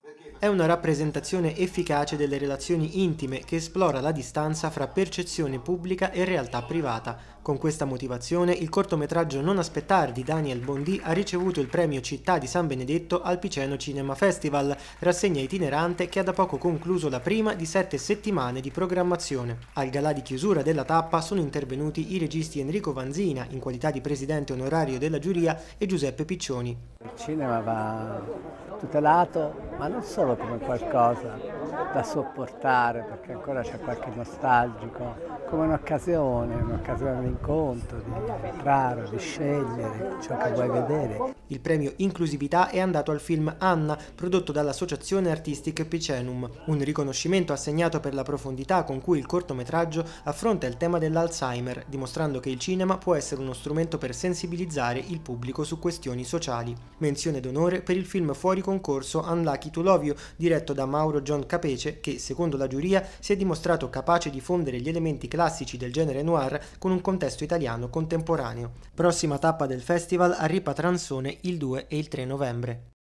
È una rappresentazione efficace delle relazioni intime che esplora la distanza fra percezione pubblica e realtà privata. Con questa motivazione, il cortometraggio Non aspettare di Daniel Bondi ha ricevuto il premio Città di San Benedetto al Piceno Cinema Festival, rassegna itinerante che ha da poco concluso la prima di 7 settimane di programmazione. Al galà di chiusura della tappa sono intervenuti i registi Enrico Vanzina, in qualità di presidente onorario della giuria, e Giuseppe Piccioni. Il cinema va tutelato, ma non solo come qualcosa da sopportare, perché ancora c'è qualche nostalgico, come un'occasione di incontro, di entrare, di scegliere ciò che vuoi vedere. Il premio Inclusività è andato al film Anna, prodotto dall'Associazione Artistic Picenum, un riconoscimento assegnato per la profondità con cui il cortometraggio affronta il tema dell'Alzheimer, dimostrando che il cinema può essere uno strumento per sensibilizzare il pubblico su questioni sociali. Menzione d'onore per il film fuori concorso Unlucky to Love You, diretto da Mauro John Capece, che, secondo la giuria, si è dimostrato capace di fondere gli elementi classici del genere noir con un contesto italiano contemporaneo. Prossima tappa del festival a Ripa Transone il 2 e il 3 novembre.